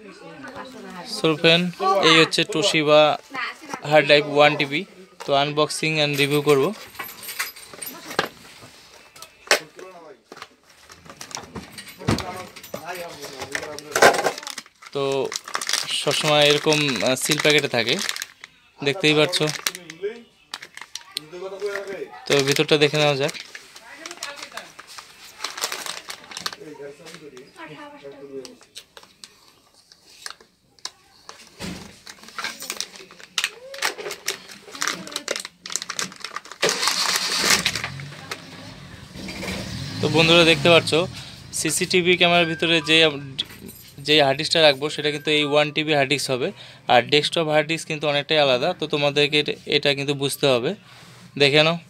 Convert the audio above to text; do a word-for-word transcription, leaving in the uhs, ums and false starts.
So friend, এই হচ্ছে Toshiba hard drive one TB. তো আনবক্সিং অ্যান্ড রিভিউ করব। তো সবসময় এরকম সিল প্যাকেটে থাকে, দেখতেই পাচ্ছ। তো ভিতরটা দেখে নেওয়া যাক। তো বন্ধুরা দেখতে পাচ্ছ, সিসিটিভি ক্যামেরার ভিতরে যে যে হার্ড ডিস্কটা রাখবো সেটা কিন্তু এই ওয়ান টিবি হার্ড ডিস্ক হবে। আর ডেস্কটপ হার্ড ডিস্ক কিন্তু অনেকটাই আলাদা। তো তোমাদেরকে এটা কিন্তু বুঝতে হবে, দেখে নাও।